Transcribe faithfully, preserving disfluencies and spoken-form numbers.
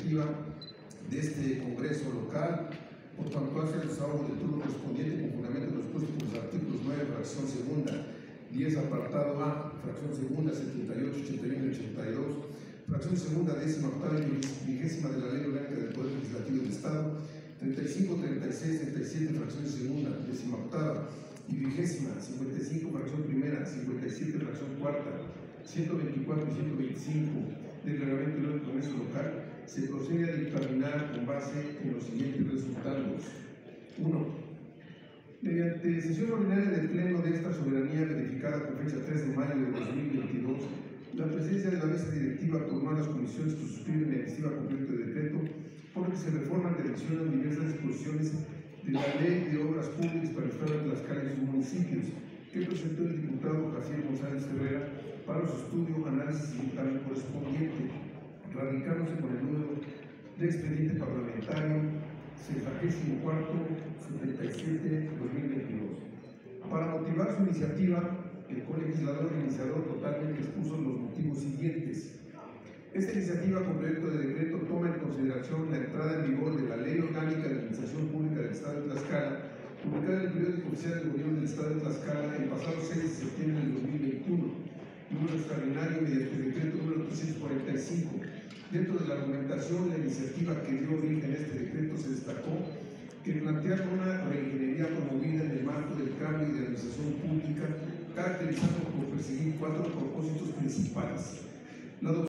iniciativa de este Congreso local, por cuanto hace el desahogo del turno correspondiente con fundamento de los puestos por los artículos nueve, fracción segunda, diez, apartado A, fracción segunda, setenta y ocho, ochenta y uno y ochenta y dos, fracción segunda, décima, octava y vigésima de la Ley Orgánica del Poder Legislativo del Estado, treinta y cinco, treinta y seis, treinta y siete, fracción segunda, décima octava y vigésima, cincuenta y cinco, fracción primera, cincuenta y siete, fracción cuarta, ciento veinticuatro y ciento veinticinco del Reglamento del Congreso local, se procede a dictaminar con base en los siguientes resultados. uno. Mediante sesión ordinaria del Pleno de esta soberanía verificada con fecha tres de mayo de dos mil veintidós, la presencia de la mesa directiva tomó a las comisiones que suscriben la iniciativa con proyecto de decreto por el que se reforman y adicionan diversas disposiciones de la Ley de Obras Públicas para el Estado de Tlaxcala y sus municipios, que presentó el diputado Jaciel González Ferrera para su estudio, análisis y dictamen correspondiente, radicándose con el número de expediente parlamentario sexagésimo cuarto setenta y siete dos mil veintidós. Para motivar su iniciativa, el colegislador iniciador totalmente expuso los motivos siguientes. Esta iniciativa con proyecto de decreto toma en consideración la entrada en vigor de la Ley Orgánica de Administración Pública del Estado de Tlaxcala, publicada en el Periódico Oficial del Gobierno del Estado de Tlaxcala el pasado seis de septiembre del dos mil veintiuno, número extraordinario mediante el decreto número trescientos cuarenta y cinco. Dentro de la argumentación, la iniciativa que dio origen a este decreto se destacó que plantea una reingeniería promovida en el marco del cambio de administración pública, caracterizado por perseguir cuatro propósitos principales. La